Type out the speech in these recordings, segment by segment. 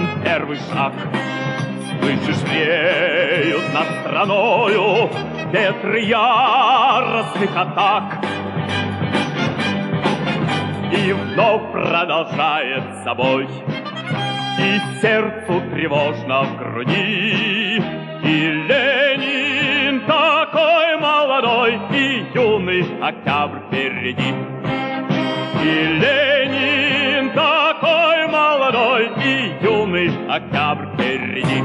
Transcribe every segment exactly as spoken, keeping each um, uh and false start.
первый шаг. Слышишь, веют над страною ветры яростных атак. И вновь продолжает собой, и сердцу тревожно в груди. И Ленин такой молодой, и юный октябрь впереди. И Ленин такой молодой, и юный октябрь впереди.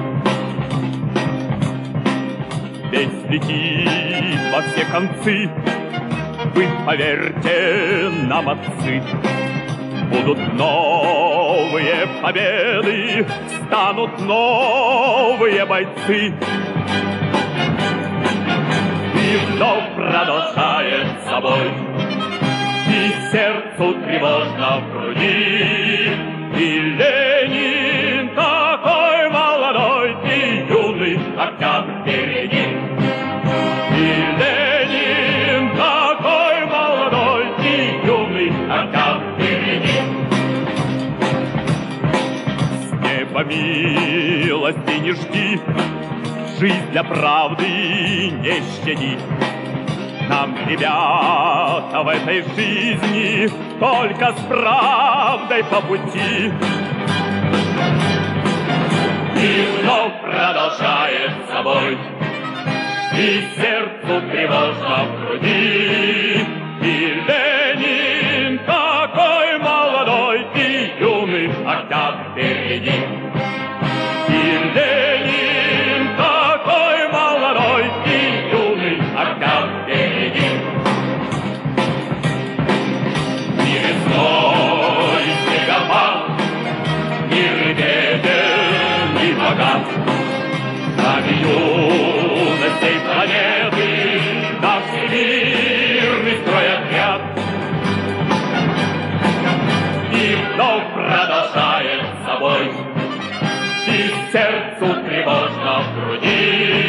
Весь летит во все концы, вы поверьте нам, отцы. Будут новые победы, станут новые бойцы. И вновь продолжает собой, и сердцу тревожно в груди. И Ленин такой молодой, и юный октябрь впереди. И Ленин такой молодой, и юный октябрь впереди. С неба милости не жди, жизнь для правды не щади. Нам, ребята, в этой жизни только с правдой по пути. И вновь продолжает собой, и сердцу тревожно в груди. И Ленин такой молодой, и юный октябрь впереди. И Ленин такой молодой, и юный октябрь впереди. Ни весной снегопад, ни ветер, ни богат. Нами юность всей планеты, наш всемирный стройотряд. И вновь продолжает собой, и сердцу тревожно в груди.